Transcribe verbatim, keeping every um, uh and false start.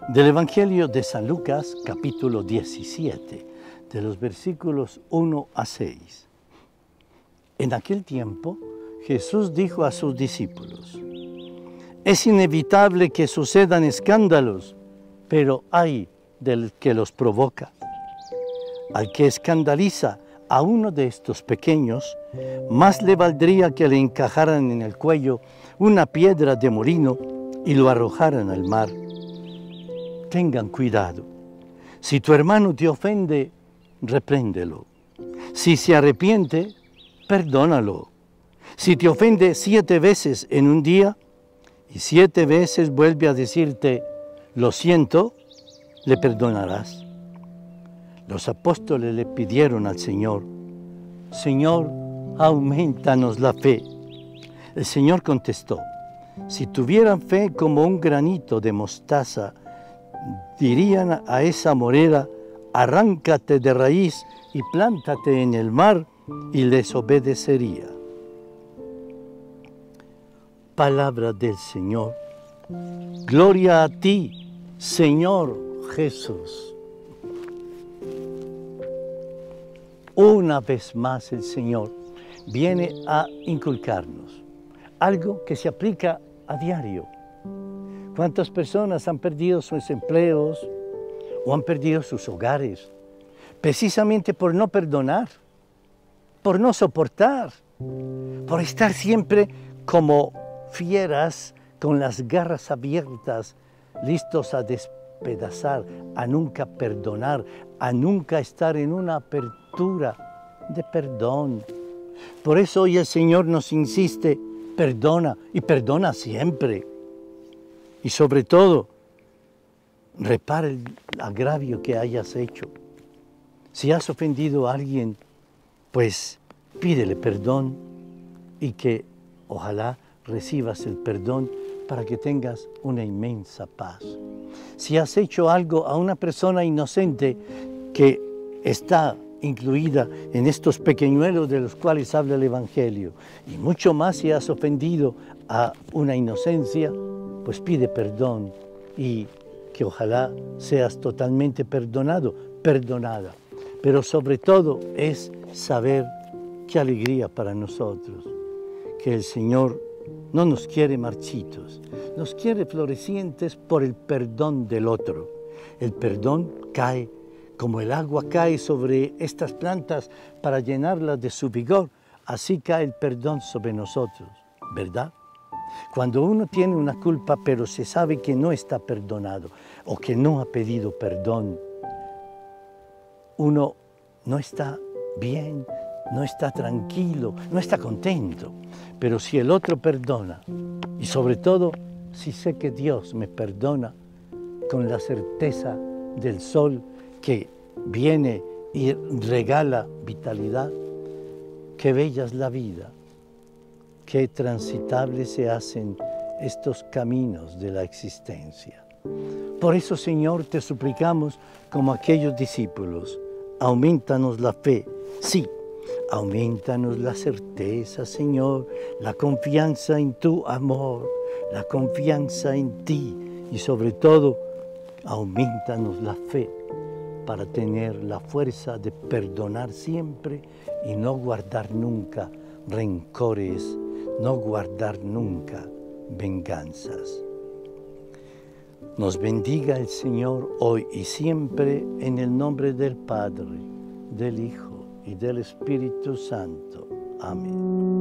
Del Evangelio de San Lucas, capítulo diecisiete, de los versículos uno a seis. En aquel tiempo, Jesús dijo a sus discípulos: es inevitable que sucedan escándalos, pero ay del que los provoca. Al que escandaliza a uno de estos pequeños, más le valdría que le encajaran en el cuello una piedra de molino y lo arrojaran al mar. Tengan cuidado. Si tu hermano te ofende, repréndelo. Si se arrepiente, perdónalo. Si te ofende siete veces en un día y siete veces vuelve a decirte, lo siento, le perdonarás. Los apóstoles le pidieron al Señor: Señor, aumentanos la fe. El Señor contestó: si tuvieran fe como un granito de mostaza, dirían a esa morera: arráncate de raíz y plántate en el mar, y les obedecería. Palabra del Señor. Gloria a ti, Señor Jesús. Una vez más el Señor viene a inculcarnos algo que se aplica a diario. ¿Cuántas personas han perdido sus empleos o han perdido sus hogares? Precisamente por no perdonar, por no soportar, por estar siempre como fieras con las garras abiertas, listos a despedazar, a nunca perdonar, a nunca estar en una apertura de perdón. Por eso hoy el Señor nos insiste: perdona y perdona siempre. Y sobre todo, repara el agravio que hayas hecho. Si has ofendido a alguien, pues pídele perdón y que ojalá recibas el perdón para que tengas una inmensa paz. Si has hecho algo a una persona inocente que está incluida en estos pequeñuelos de los cuales habla el Evangelio, y mucho más si has ofendido a una inocencia, pues pide perdón y que ojalá seas totalmente perdonado, perdonada. Pero sobre todo es saber qué alegría para nosotros, que el Señor no nos quiere marchitos, nos quiere florecientes por el perdón del otro. El perdón cae como el agua cae sobre estas plantas para llenarlas de su vigor, así cae el perdón sobre nosotros, ¿verdad? Cuando uno tiene una culpa pero se sabe que no está perdonado o que no ha pedido perdón, uno no está bien, no está tranquilo, no está contento. Pero si el otro perdona, y sobre todo si sé que Dios me perdona, con la certeza del sol que viene y regala vitalidad, qué bella es la vida, qué transitables se hacen estos caminos de la existencia. Por eso, Señor, te suplicamos como aquellos discípulos: aumentanos la fe, sí, aumentanos la certeza, Señor, la confianza en tu amor, la confianza en ti y sobre todo, aumentanos la fe para tener la fuerza de perdonar siempre y no guardar nunca rencores, no guardar nunca venganzas. Nos bendiga el Señor hoy y siempre en el nombre del Padre, del Hijo y del Espíritu Santo. Amén.